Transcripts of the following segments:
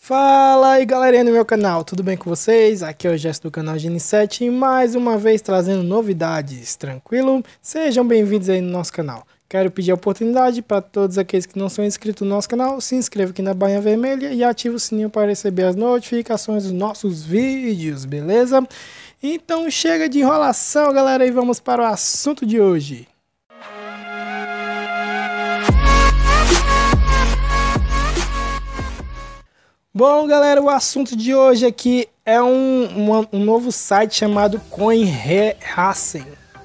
Fala aí galerinha do meu canal, tudo bem com vocês? Aqui é o Gesto do canal Gene7 e mais uma vez trazendo novidades, tranquilo? Sejam bem-vindos aí no nosso canal. Quero pedir a oportunidade para todos aqueles que não são inscritos no nosso canal, se inscreva aqui na barrinha vermelha e ative o sininho para receber as notificações dos nossos vídeos, beleza? Então chega de enrolação galera e vamos para o assunto de hoje. Bom galera, o assunto de hoje aqui é um novo site chamado CoinHacen,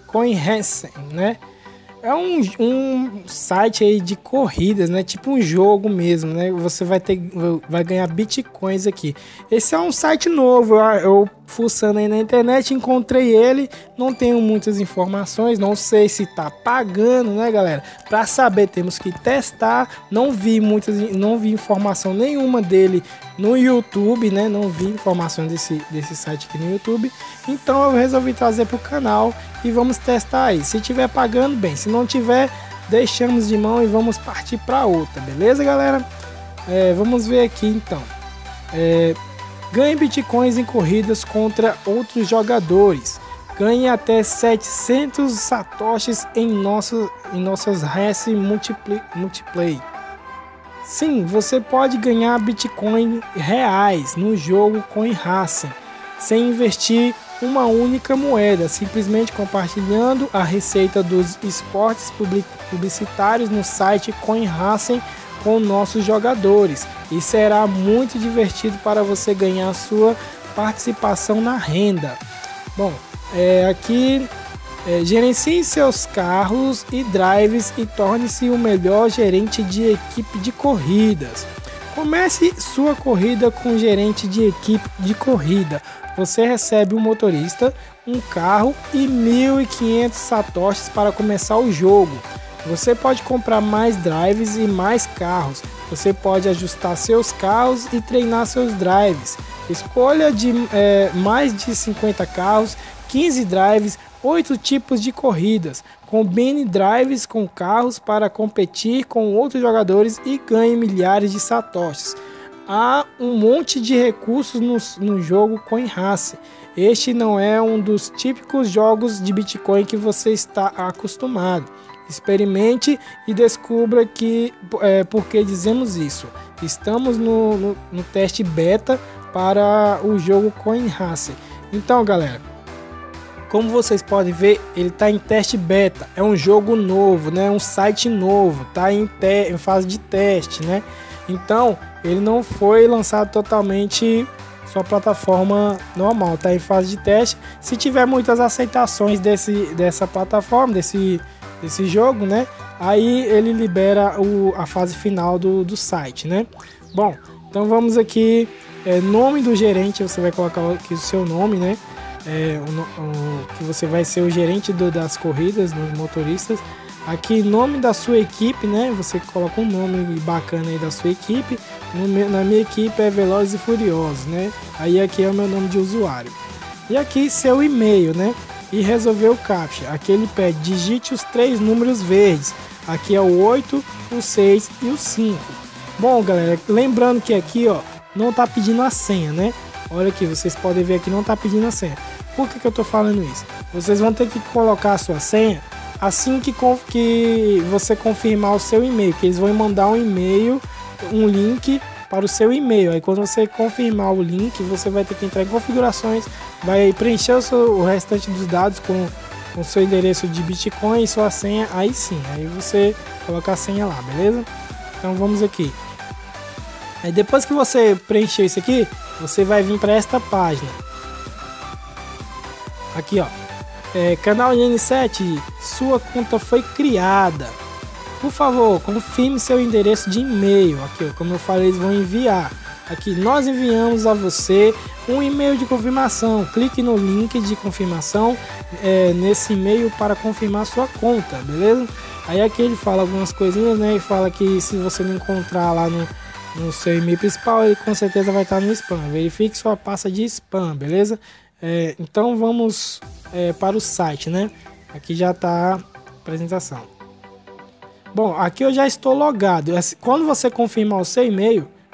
né? É um site aí de corridas, né? Tipo um jogo mesmo, né? Você vai ganhar bitcoins aqui. Esse é um site novo, eu fuçando aí na internet, encontrei ele, não tenho muitas informações, não sei se tá pagando, né galera? Para saber temos que testar, não vi informação nenhuma dele no YouTube, né? Não vi informação desse site aqui no YouTube, então eu resolvi trazer pro canal e vamos testar aí. Se tiver pagando, bem, se não tiver, deixamos de mão e vamos partir para outra, beleza galera? Vamos ver aqui então. Ganhe bitcoins em corridas contra outros jogadores. Ganhe até 700 satoshis em nossas race multiplay. Sim, você pode ganhar bitcoin reais no jogo CoinHacen sem investir uma única moeda, simplesmente compartilhando a receita dos esportes publicitários no site CoinHacen com nossos jogadores, e será muito divertido para você ganhar sua participação na renda. Bom, aqui gerencie seus carros e drives e torne-se o melhor gerente de equipe de corridas. Comece sua corrida com gerente de equipe de corrida. Você recebe um motorista, um carro e 1.500 satoshis para começar o jogo. Você pode comprar mais drives e mais carros. Você pode ajustar seus carros e treinar seus drives. Escolha de mais de 50 carros, 15 drives, 8 tipos de corridas. Combine drives com carros para competir com outros jogadores e ganhe milhares de satoshis. Há um monte de recursos no jogo CoinHacen. Este não é um dos típicos jogos de Bitcoin que você está acostumado. Experimente e descubra por que dizemos isso. Estamos no teste beta para o jogo CoinHacen. Então galera, como vocês podem ver, ele está em teste beta. É um jogo novo, né? Um site novo, está em fase de teste, né? Então ele não foi lançado totalmente sua plataforma normal, está em fase de teste. Se tiver muitas aceitações dessa plataforma, desse jogo, né? Aí ele libera a fase final do site, né? Bom, então vamos aqui, nome do gerente, você vai colocar aqui o seu nome, né? Que você vai ser o gerente das corridas, dos motoristas. Aqui nome da sua equipe, né? Você coloca um nome bacana aí da sua equipe. Na minha equipe é Velozes e Furiosos, né? Aí aqui é o meu nome de usuário. E aqui seu e-mail, né? E resolver o CAPTCHA. Aqui ele pede, digite os 3 números verdes. Aqui é o 8, o 6 e o 5. Bom, galera, lembrando que aqui, ó, não tá pedindo a senha, né? Olha aqui, vocês podem ver aqui, não tá pedindo a senha. Por que eu tô falando isso? Vocês vão ter que colocar a sua senha assim que você confirmar o seu e-mail, que eles vão mandar um e-mail, um link para o seu e-mail. Aí quando você confirmar o link, você vai ter que entrar em configurações, vai preencher o restante dos dados com o seu endereço de Bitcoin e sua senha, aí sim, aí você coloca a senha lá, beleza? Então vamos aqui. Aí depois que você preencher isso aqui, você vai vir para esta página. Aqui ó, canal Gene7, sua conta foi criada. Por favor, confirme seu endereço de e-mail. Aqui, como eu falei, eles vão enviar. Aqui, nós enviamos a você um e-mail de confirmação. Clique no link de confirmação nesse e-mail para confirmar sua conta, beleza? Aí aqui ele fala algumas coisinhas, né? E fala que se você não encontrar lá no seu e-mail principal, ele com certeza vai estar no spam. Verifique sua pasta de spam, beleza? Então vamos para o site, né? Aqui já está a apresentação. Bom, aqui eu já estou logado. Quando você confirmar o seu e-mail,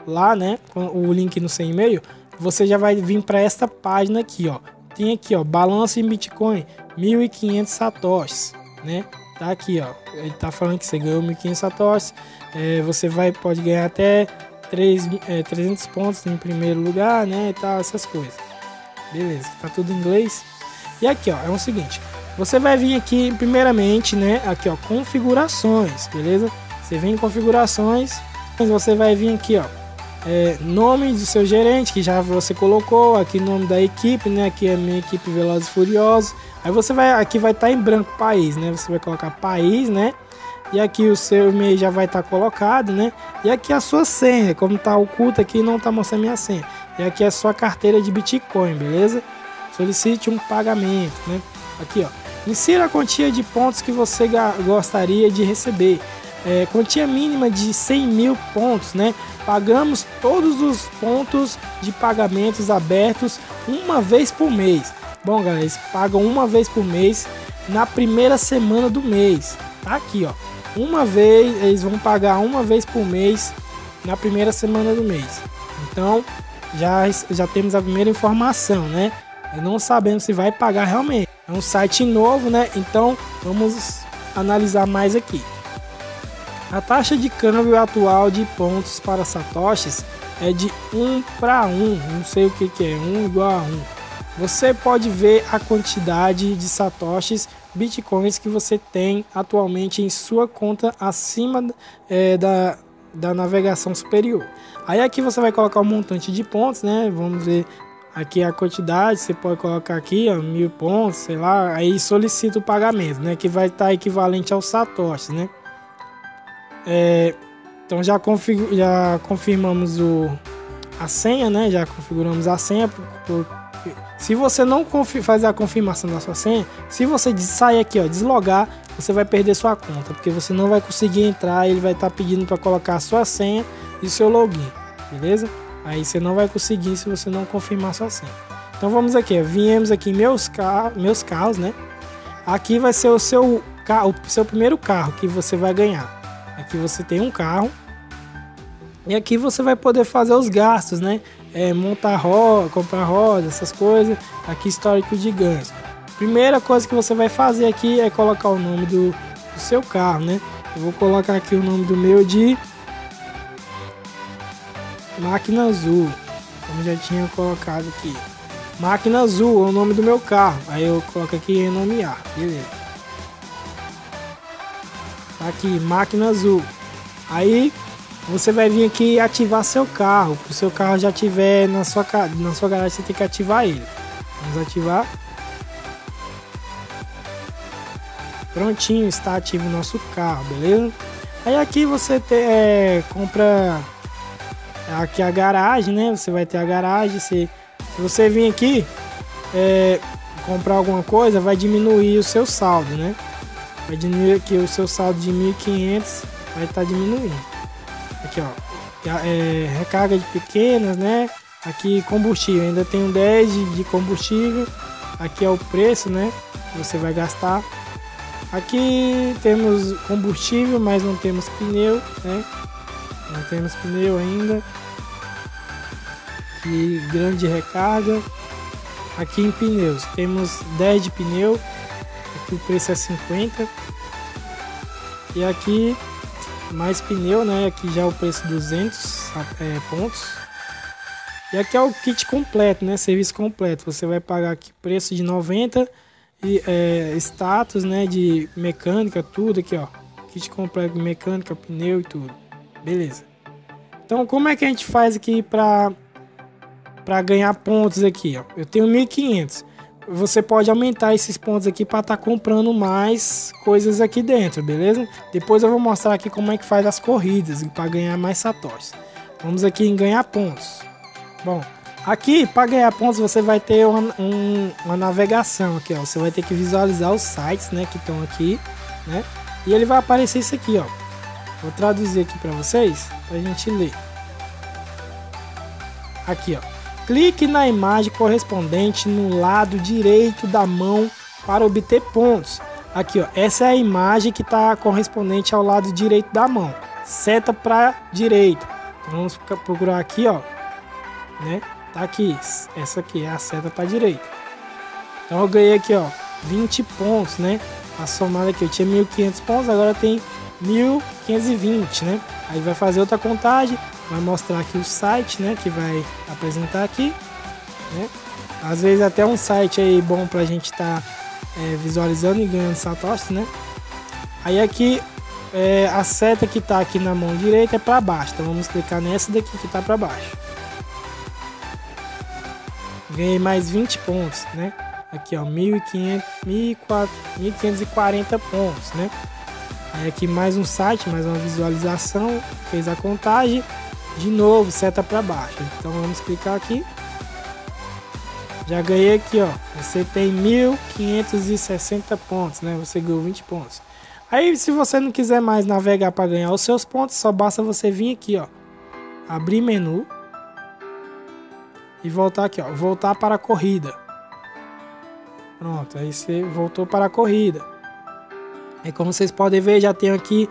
lá, né, com o link no seu e-mail, você já vai vir para esta página aqui, ó. Tem aqui, ó, balanço em Bitcoin, 1.500 satoshis, né? Tá aqui, ó. Ele tá falando que você ganhou 1.500 satoshis. Você pode ganhar até 300 pontos em primeiro lugar, né? E tal, essas coisas. Beleza, tá tudo em inglês. E aqui, ó, é o seguinte. Você vai vir aqui, primeiramente, né? Aqui, ó, configurações, beleza? Você vem em configurações. Você vai vir aqui, ó. Nome do seu gerente, que já você colocou. Aqui nome da equipe, né? Aqui é a minha equipe Velozes e Furiosos. Aí você vai, aqui vai estar em branco país, né? Você vai colocar país, né? E aqui o seu e-mail já vai estar colocado, né? E aqui a sua senha, como tá oculta aqui, não tá mostrando minha senha. E aqui é a sua carteira de Bitcoin, beleza? Solicite um pagamento, né? Aqui, ó. Insira a quantia de pontos que você gostaria de receber. Quantia mínima de 100 mil pontos, né? Pagamos todos os pontos de pagamentos abertos uma vez por mês. Bom, galera, eles pagam uma vez por mês na primeira semana do mês. Tá aqui, ó. Uma vez, eles vão pagar uma vez por mês na primeira semana do mês. Então, já temos a primeira informação, né? Não sabemos se vai pagar realmente. É um site novo, né? Então, vamos analisar mais aqui. A taxa de câmbio atual de pontos para satoshis é de 1 para 1. Não sei o que é, 1 igual a 1. Você pode ver a quantidade de satoshis, bitcoins que você tem atualmente em sua conta acima da navegação superior. Aí aqui você vai colocar o montante de pontos, né? Vamos ver aqui a quantidade. Você pode colocar aqui, ó, 1000 pontos, sei lá. Aí solicita o pagamento, né? Que vai estar equivalente aos satoshis, né? Então já confirmamos a senha, né? Já configuramos a senha. Se você não fazer a confirmação da sua senha, se você sair aqui, ó, deslogar, você vai perder sua conta, porque você não vai conseguir entrar. Ele vai estar pedindo para colocar a sua senha e seu login, beleza? Aí você não vai conseguir se você não confirmar sua senha. Então vamos aqui, ó, viemos aqui em meus carros, né? Aqui vai ser o seu primeiro carro que você vai ganhar. Aqui você tem um carro e aqui você vai poder fazer os gastos, né? Montar roda, comprar roda, essas coisas. Aqui histórico de ganhos. Primeira coisa que você vai fazer aqui é colocar o nome do seu carro, né? Eu vou colocar aqui o nome do meu de Máquina Azul, como já tinha colocado aqui. Máquina Azul é o nome do meu carro. Aí eu coloco aqui em nomear, beleza. Tá aqui, Máquina Azul. Aí você vai vir aqui e ativar seu carro. Se o seu carro já estiver na sua garagem, você tem que ativar ele. Vamos ativar. Prontinho, está ativo o nosso carro, beleza? Aí aqui você compra aqui a garagem, né? Você vai ter a garagem. Se você vir aqui comprar alguma coisa, vai diminuir o seu saldo, né? Vai diminuir aqui o seu saldo de 1.500, vai estar diminuindo. Aqui, ó, recarga de pequenas, né? Aqui combustível, ainda tenho 10 de combustível. Aqui é o preço, né? Que você vai gastar. Aqui temos combustível, mas não temos pneu, né? Não temos pneu ainda. Aqui grande recarga. Aqui em pneus temos 10 de pneu. Aqui o preço é 50. E aqui mais pneu, né? Aqui já o preço 200 pontos. E aqui é o kit completo, né? Serviço completo. Você vai pagar aqui preço de 90 e status, né? De mecânica, tudo aqui, ó. Kit completo de mecânica, pneu e tudo. Beleza. Então, como é que a gente faz aqui para ganhar pontos aqui, ó? Eu tenho 1.500. Você pode aumentar esses pontos aqui para estar comprando mais coisas aqui dentro, beleza? Depois eu vou mostrar aqui como é que faz as corridas para ganhar mais satoshis. Vamos aqui em ganhar pontos. Bom, aqui para ganhar pontos você vai ter uma navegação aqui, ó. Você vai ter que visualizar os sites, né, que estão aqui, né? E ele vai aparecer isso aqui, ó. Vou traduzir aqui para vocês, para a gente ler. Aqui, ó. Clique na imagem correspondente no lado direito da mão para obter pontos. Aqui, ó, essa é a imagem que está correspondente ao lado direito da mão. Seta para direita. Então vamos procurar aqui, ó, né? Tá aqui, essa aqui é a seta para direita. Então eu ganhei aqui, ó, 20 pontos, né? A somada aqui, eu tinha 1.500 pontos, agora tem 1.520, né? Aí vai fazer outra contagem, vai mostrar aqui o site, né? Que vai apresentar aqui, né? Às vezes até um site aí bom pra gente estar visualizando e ganhando satoshis, né? Aí aqui a seta que tá aqui na mão direita é para baixo, então vamos clicar nessa daqui que tá para baixo. Ganhei mais 20 pontos, né? Aqui, ó, 1.540 pontos, né? Aí aqui mais um site, mais uma visualização, fez a contagem, de novo, seta para baixo. Então vamos clicar aqui. Já ganhei aqui, ó, você tem 1.560 pontos, né? Você ganhou 20 pontos. Aí se você não quiser mais navegar para ganhar os seus pontos, só basta você vir aqui, ó, abrir menu e voltar aqui, ó, voltar para a corrida. Pronto, aí você voltou para a corrida. E como vocês podem ver, já tenho aqui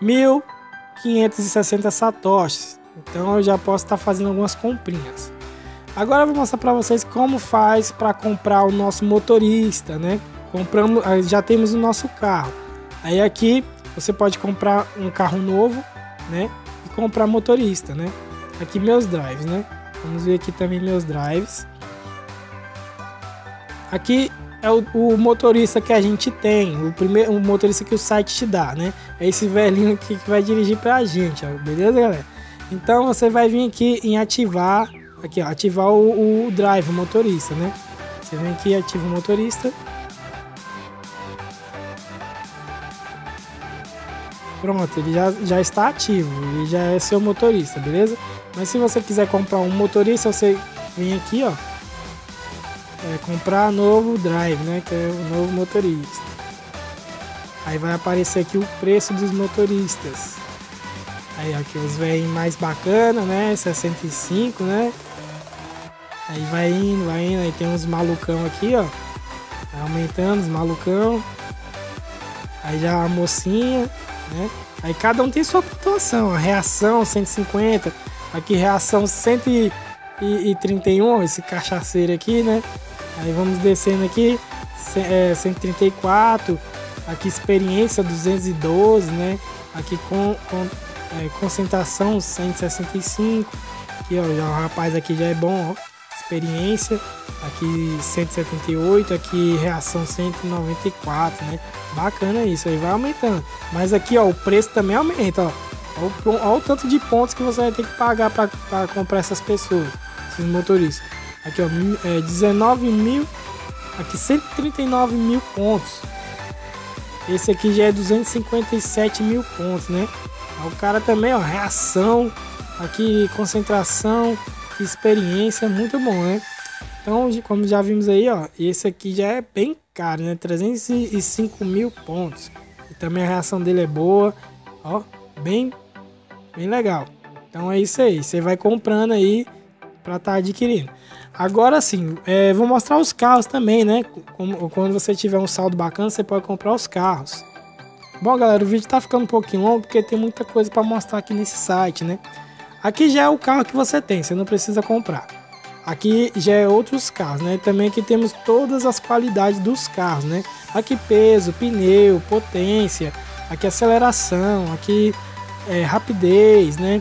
1.560 satoshis. Então eu já posso estar fazendo algumas comprinhas. Agora eu vou mostrar para vocês como faz para comprar o nosso motorista, né? Compramos, já temos o nosso carro. Aí aqui você pode comprar um carro novo, né? E comprar motorista, né? Aqui meus drives, né? Vamos ver aqui também meus drives. Aqui é o motorista que a gente tem, o motorista que o site te dá, né? É esse velhinho aqui que vai dirigir pra gente, ó, beleza, galera? Então você vai vir aqui em ativar, aqui, ó, ativar o drive, o motorista, né? Você vem aqui e ativa o motorista. Pronto, ele já está ativo, ele já é seu motorista, beleza? Mas se você quiser comprar um motorista, você vem aqui, ó, comprar novo drive, né? Que é o novo motorista. Aí vai aparecer aqui o preço dos motoristas. Aí aqui os velhinhos mais bacana, né? 65, né? Aí vai indo, aí tem uns malucão aqui, ó. Vai aumentando os malucão. Aí já a mocinha, né? Aí cada um tem sua pontuação. A reação 150, aqui reação 131, esse cachaceiro aqui, né? Aí vamos descendo aqui, 134, aqui experiência 212, né? Aqui concentração 165, aqui ó, já, o rapaz aqui já é bom, ó. Experiência, aqui 178, aqui reação 194, né? Bacana isso, aí vai aumentando. Mas aqui ó, o preço também aumenta, ó. Olha o tanto de pontos que você vai ter que pagar para comprar essas pessoas, esses motoristas. Aqui ó, 19 mil, aqui 139 mil pontos. Esse aqui já é 257 mil pontos, né? O cara também, ó, reação, aqui concentração, experiência, muito bom, né? Então, como já vimos aí, ó, esse aqui já é bem caro, né? 305 mil pontos. E também a reação dele é boa, ó, bem legal. Então é isso aí, você vai comprando aí para estar adquirindo. Agora sim, vou mostrar os carros também, né? Quando você tiver um saldo bacana, você pode comprar os carros. Bom, galera, o vídeo tá ficando um pouquinho longo porque tem muita coisa para mostrar aqui nesse site, né? Aqui já é o carro que você tem, você não precisa comprar. Aqui já é outros carros, né? Também aqui temos todas as qualidades dos carros, né? Aqui peso, pneu, potência, aqui aceleração, aqui rapidez, né?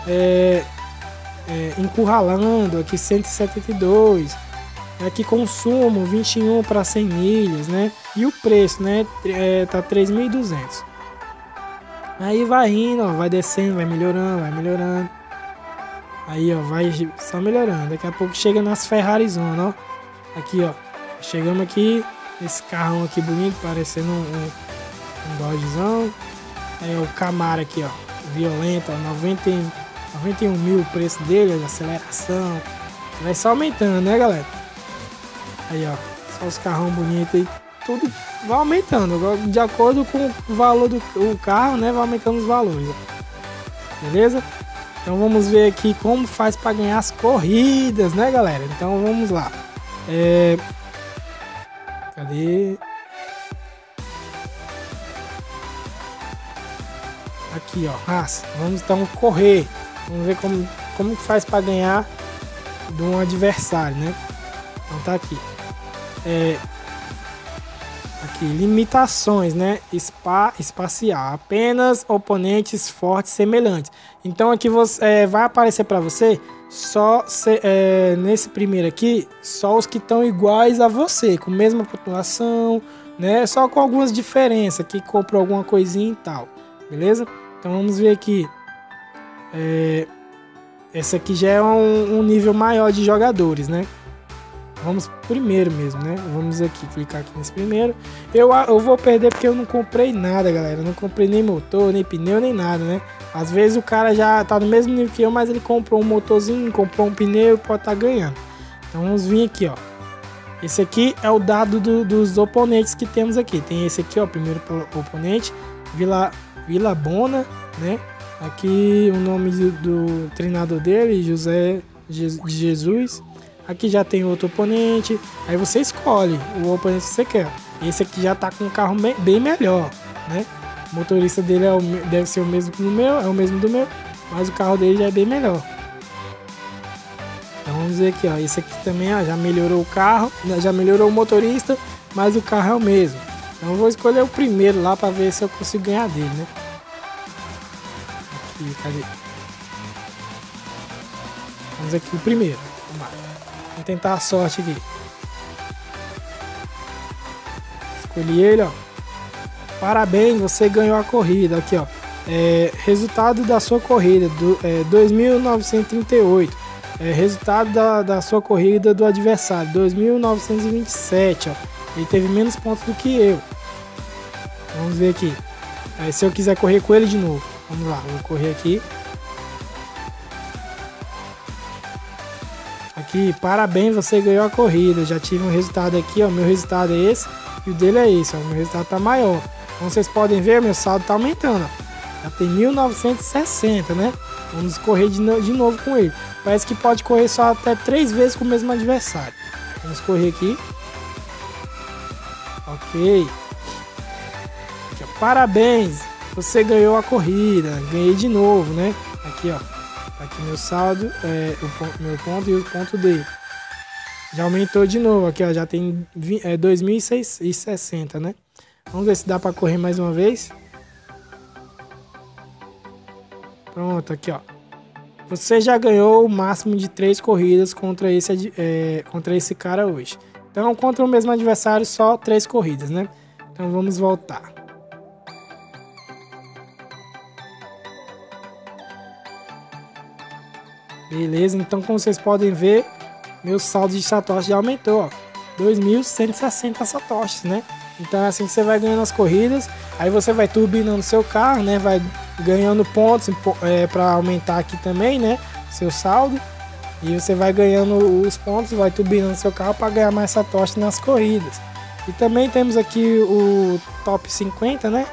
Encurralando, aqui 172, aqui consumo 21 para 100 milhas, né? E o preço, né? Tá 3.200. Aí vai indo, ó, vai descendo, vai melhorando. Aí, ó, vai só melhorando. Daqui a pouco chega nas Ferrarizona, ó. Aqui, ó, chegamos aqui, esse carrão aqui bonito, parecendo um Dodgezão. Aí, ó, o Camaro aqui, ó, violento, ó, 91 mil o preço dele, a aceleração. Vai só aumentando, né, galera? Aí, ó, só os carrão bonitos aí. Tudo vai aumentando. De acordo com o valor do carro, né? Vai aumentando os valores. Ó. Beleza? Então vamos ver aqui como faz para ganhar as corridas, né, galera? Então vamos lá. Cadê? Aqui, ó, raça. Vamos então correr. Vamos ver como faz para ganhar de um adversário, né? Então tá aqui. Aqui, limitações, né? Espacial. Apenas oponentes fortes semelhantes. Então aqui vai aparecer para você nesse primeiro aqui, só os que estão iguais a você, com a mesma pontuação, né? Só com algumas diferenças, que comprou alguma coisinha e tal, beleza? Então vamos ver aqui. Esse aqui já é um nível maior de jogadores, né? Vamos primeiro mesmo, né? Vamos aqui, clicar aqui nesse primeiro. Eu vou perder porque eu não comprei nada, galera. Eu não comprei nem motor, nem pneu, nem nada, né? Às vezes o cara já tá no mesmo nível que eu, mas ele comprou um motorzinho, comprou um pneu e pode estar ganhando. Então vamos vir aqui, ó. Esse aqui é o dado dos oponentes que temos aqui. Tem esse aqui, ó, primeiro oponente, Vila Bona, né? Aqui o nome do treinador dele, José de Jesus. Aqui já tem outro oponente. Aí você escolhe o oponente que você quer. Esse aqui já tá com um carro bem melhor, né? O motorista dele deve ser o mesmo que o meu, é o mesmo do meu, mas o carro dele já é bem melhor. Então vamos ver aqui, ó. Esse aqui também, ó, já melhorou o carro, já melhorou o motorista, mas o carro é o mesmo. Então eu vou escolher o primeiro lá para ver se eu consigo ganhar dele, né? Aqui, cadê? Vamos aqui o primeiro. Vamos tentar a sorte aqui. Escolhi ele, ó. Parabéns, você ganhou a corrida. Aqui, ó. Resultado da sua corrida, 2.938. Resultado da sua corrida do adversário, 2.927, ó. Ele teve menos pontos do que eu. Vamos ver aqui. Se eu quiser correr com ele de novo. Vamos lá, vou correr aqui. Aqui, parabéns, você ganhou a corrida. Já tive um resultado aqui, ó. Meu resultado é esse e o dele é esse, ó. Meu resultado tá maior. Como vocês podem ver, meu saldo tá aumentando, ó. Já tem 1960, né? Vamos correr de novo com ele. Parece que pode correr só até 3 vezes com o mesmo adversário. Vamos correr aqui. Ok. Aqui, ó. Parabéns, você ganhou a corrida. Ganhei de novo, né? Aqui, ó. Aqui meu saldo, meu ponto e o ponto dele. Já aumentou de novo. Aqui, ó. Já tem 2.060, né? Vamos ver se dá para correr mais uma vez. Pronto, aqui, ó. Você já ganhou o máximo de 3 corridas contra esse cara hoje. Então, contra o mesmo adversário, só 3 corridas, né? Então, vamos voltar. Beleza, então como vocês podem ver, meu saldo de satoshi já aumentou, ó. 2.160 satoshis, né? Então é assim que você vai ganhando as corridas. Aí você vai turbinando seu carro, né? Vai ganhando pontos para aumentar aqui também, né? Seu saldo. E você vai ganhando os pontos, vai turbinando seu carro para ganhar mais satoshi nas corridas. E também temos aqui o top 50, né?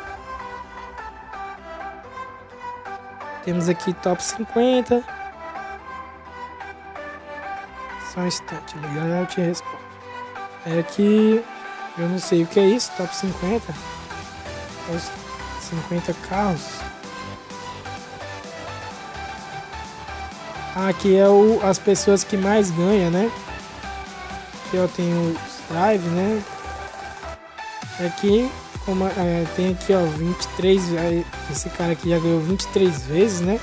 Temos aqui top 50. Só um instante, já eu te respondo. Aqui, eu não sei o que é isso, top 50. Os 50 carros. Aqui é as pessoas que mais ganham, né? Aqui eu tenho os drive, né? Aqui, tem aqui, ó, 23. Esse cara aqui já ganhou 23 vezes, né?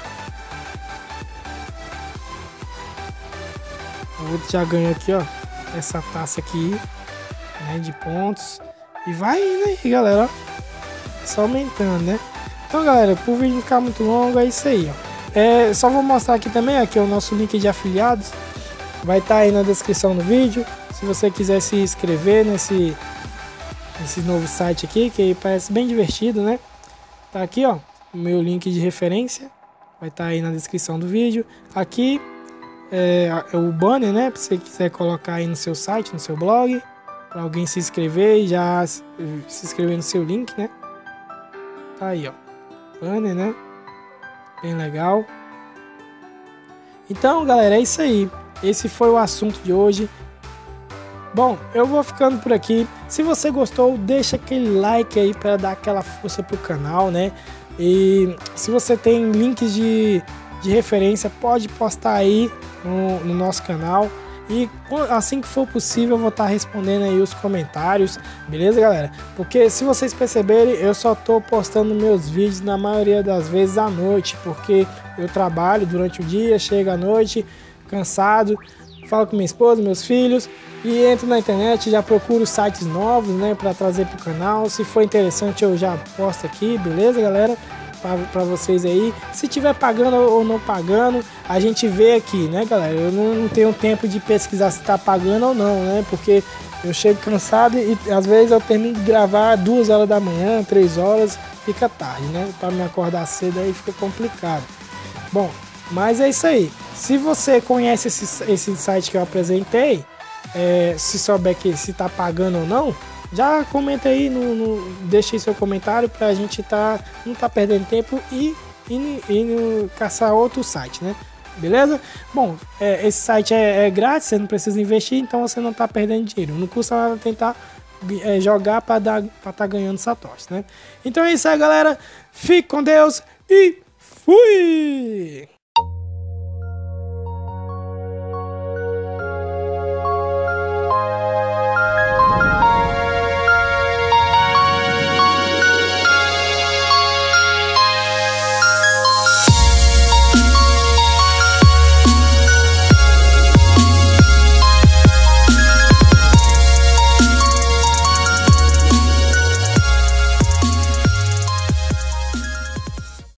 O outro já ganhou aqui, ó, essa taça aqui, né, de pontos. E vai indo aí, galera, ó. Só aumentando, né? Então, galera, pro vídeo não ficar muito longo, é isso aí, ó. Só vou mostrar aqui também, aqui é o nosso link de afiliados. Vai estar aí na descrição do vídeo. Se você quiser se inscrever nesse novo site aqui, que parece bem divertido, né? Tá aqui, ó, o meu link de referência. Vai estar aí na descrição do vídeo. Aqui é o banner, né? Se você quiser colocar aí no seu site, no seu blog, para alguém se inscrever e já se inscrever no seu link, né? Tá aí, ó, banner, né? Bem legal. Então, galera, é isso aí. Esse foi o assunto de hoje. Bom, eu vou ficando por aqui. Se você gostou, deixa aquele like aí para dar aquela força pro canal, né? E se você tem links de de referência, pode postar aí no nosso canal. E assim que for possível eu vou estar respondendo aí os comentários, beleza, galera? Porque se vocês perceberem, eu só tô postando meus vídeos na maioria das vezes à noite, porque eu trabalho durante o dia, chego à noite cansado, falo com minha esposa, meus filhos e entro na internet, já procuro sites novos, né, para trazer pro canal. Se for interessante eu já posto aqui, beleza, galera? Para vocês aí, se tiver pagando ou não pagando, a gente vê aqui, né, galera? Eu não tenho tempo de pesquisar se tá pagando ou não, né? Porque eu chego cansado e às vezes eu termino de gravar 2 horas da manhã, 3 horas, fica tarde, né? Para me acordar cedo aí fica complicado. Bom, mas é isso aí. Se você conhece esse site que eu apresentei, se souber que se tá pagando ou não, já comenta aí, deixa aí seu comentário pra gente não tá perdendo tempo e caçar outro site, né? Beleza? Bom, esse site é grátis, você não precisa investir, então você não tá perdendo dinheiro. Não custa nada tentar jogar pra tá ganhando satoshi, né? Então é isso aí, galera. Fique com Deus e fui!